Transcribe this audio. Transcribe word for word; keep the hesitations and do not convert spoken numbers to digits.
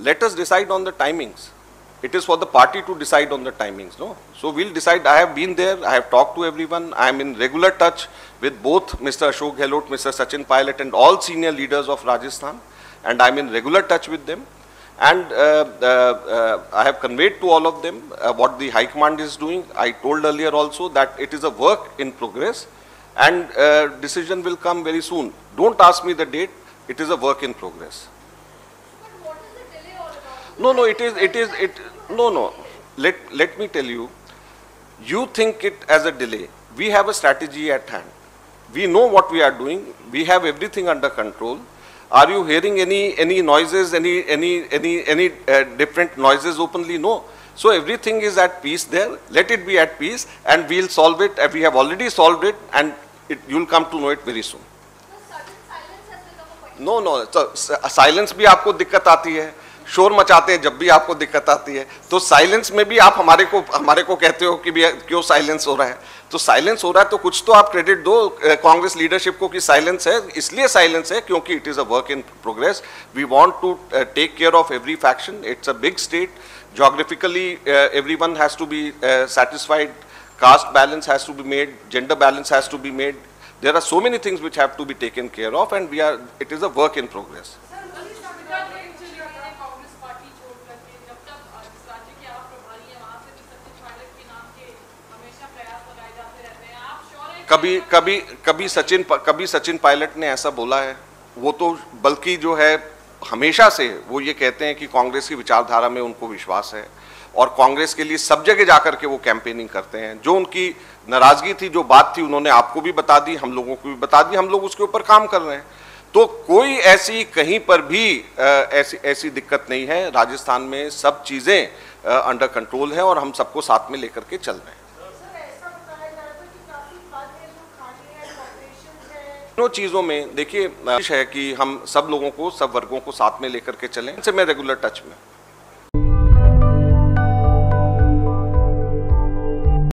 let us decide on the timings. It is for the party to decide on the timings, no? So we'll decide. I have been there, I have talked to everyone, I am in regular touch with both Mister Ashok Gehlot, Mister Sachin Pilot and all senior leaders of Rajasthan, and I am in regular touch with them. And uh, uh, uh, I have conveyed to all of them uh, what the High Command is doing. I told earlier also that it is a work in progress and uh, decision will come very soon. Don't ask me the date, it is a work in progress. But what is the delay all about? No, no, it is, it is, it, no, no. Let, let me tell you, you think it as a delay. We have a strategy at hand. We know what we are doing. We have everything under control. Are you hearing any, any noises, any, any, any, any uh, different noises openly? No. So everything is at peace there. Let it be at peace and we'll solve it. We have already solved it and it, you'll come to know it very soon. The sudden silence has become a question. No, no. So, silence भी आपको दिक्कत आती है. शोर मचाते हैं जब भी आपको दिक्कत आती है. तो साइलेंस में भी आप हमारे को हमारे को कहते हो कि भी क्यों साइलेंस हो रहा है. तो साइलेंस हो रहा है तो कुछ तो आप क्रेडिट दो कांग्रेस लीडरशिप को कि साइलेंस है. इसलिए साइलेंस है क्योंकि it is a work in progress. We want to take care of every faction. It's a big state. Geographically, uh, everyone has to be uh, satisfied. Caste balance has to be made. Gender balance has to be made. There are so many things which have to be taken care of, and we are. It is a work in progress. कभी कभी कभी सचिन कभी सचिन पायलट ने ऐसा बोला है. वो तो बल्कि जो है हमेशा से वो ये कहते हैं कि कांग्रेस की विचारधारा में उनको विश्वास है और कांग्रेस के लिए सब जगह जाकर के वो कैंपेनिंग करते हैं. जो उनकी नाराजगी थी, जो बात थी, उन्होंने आपको भी बता दी, हम लोगों को भी बता दी. हम लोग उसके ऊपर काम कर रहे हैं. तो कोई ऐसी कहीं पर भी ऐसी ऐसी दिक्कत नहीं है. राजस्थान में सब चीज़ें अंडर कंट्रोल है और हम सबको साथ में लेकर के चल रहे हैं. दोनों चीज़ों में देखिए है कि हम सब लोगों को, सब वर्गों को साथ में लेकर के चलें. इनसे मैं रेगुलर टच में.